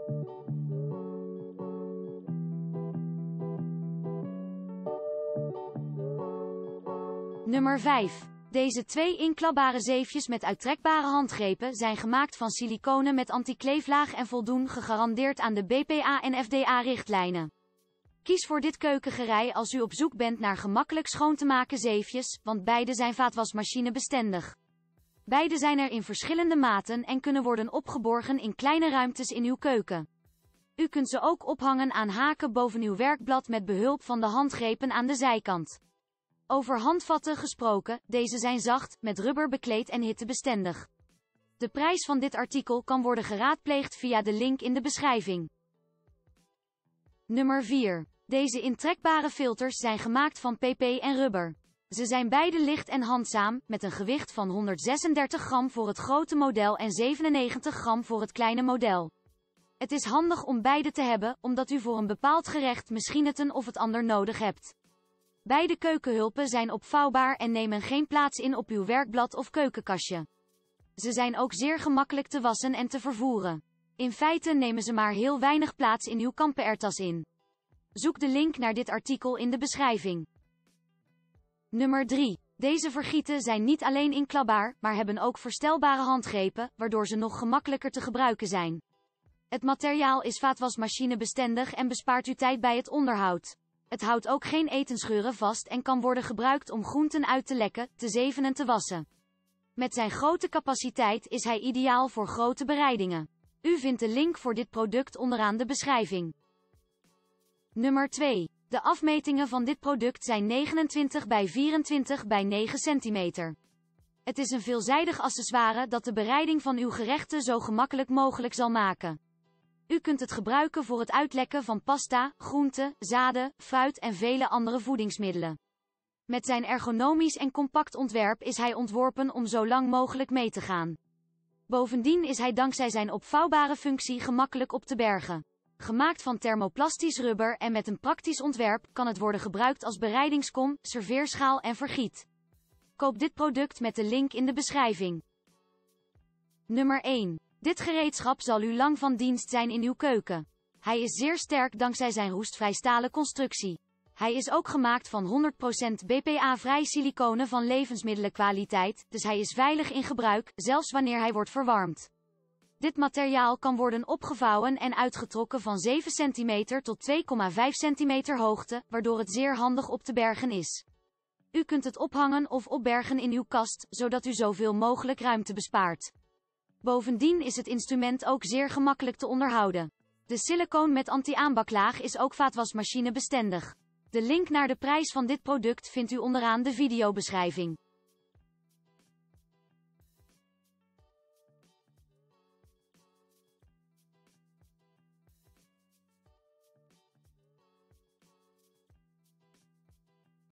Nummer 5. Deze 2 inklapbare zeefjes met uittrekbare handgrepen zijn gemaakt van siliconen met antikleeflaag en voldoen gegarandeerd aan de BPA en FDA-richtlijnen. Kies voor dit keukengerei als u op zoek bent naar gemakkelijk schoon te maken zeefjes, want beide zijn vaatwasmachinebestendig. Beide zijn er in verschillende maten en kunnen worden opgeborgen in kleine ruimtes in uw keuken. U kunt ze ook ophangen aan haken boven uw werkblad met behulp van de handgrepen aan de zijkant. Over handvatten gesproken, deze zijn zacht, met rubber bekleed en hittebestendig. De prijs van dit artikel kan worden geraadpleegd via de link in de beschrijving. Nummer 4. Deze intrekbare filters zijn gemaakt van PP en rubber. Ze zijn beide licht en handzaam, met een gewicht van 136 gram voor het grote model en 97 gram voor het kleine model. Het is handig om beide te hebben, omdat u voor een bepaald gerecht misschien het een of het ander nodig hebt. Beide keukenhulpen zijn opvouwbaar en nemen geen plaats in op uw werkblad of keukenkastje. Ze zijn ook zeer gemakkelijk te wassen en te vervoeren. In feite nemen ze maar heel weinig plaats in uw kampeertas in. Zoek de link naar dit artikel in de beschrijving. Nummer 3. Deze vergieten zijn niet alleen inklapbaar, maar hebben ook verstelbare handgrepen, waardoor ze nog gemakkelijker te gebruiken zijn. Het materiaal is vaatwasmachinebestendig en bespaart u tijd bij het onderhoud. Het houdt ook geen etenscheuren vast en kan worden gebruikt om groenten uit te lekken, te zeven en te wassen. Met zijn grote capaciteit is hij ideaal voor grote bereidingen. U vindt de link voor dit product onderaan de beschrijving. Nummer 2. De afmetingen van dit product zijn 29 bij 24 bij 9 cm. Het is een veelzijdig accessoire dat de bereiding van uw gerechten zo gemakkelijk mogelijk zal maken. U kunt het gebruiken voor het uitlekken van pasta, groenten, zaden, fruit en vele andere voedingsmiddelen. Met zijn ergonomisch en compact ontwerp is hij ontworpen om zo lang mogelijk mee te gaan. Bovendien is hij dankzij zijn opvouwbare functie gemakkelijk op te bergen. Gemaakt van thermoplastisch rubber en met een praktisch ontwerp kan het worden gebruikt als bereidingskom, serveerschaal en vergiet. Koop dit product met de link in de beschrijving. Nummer 1. Dit gereedschap zal u lang van dienst zijn in uw keuken. Hij is zeer sterk dankzij zijn roestvrij stalen constructie. Hij is ook gemaakt van 100% BPA-vrij siliconen van levensmiddelenkwaliteit, dus hij is veilig in gebruik, zelfs wanneer hij wordt verwarmd. Dit materiaal kan worden opgevouwen en uitgetrokken van 7 cm tot 2,5 cm hoogte, waardoor het zeer handig op te bergen is. U kunt het ophangen of opbergen in uw kast, zodat u zoveel mogelijk ruimte bespaart. Bovendien is het instrument ook zeer gemakkelijk te onderhouden. De silicoon met anti-aanbaklaag is ook vaatwasmachinebestendig. De link naar de prijs van dit product vindt u onderaan de videobeschrijving.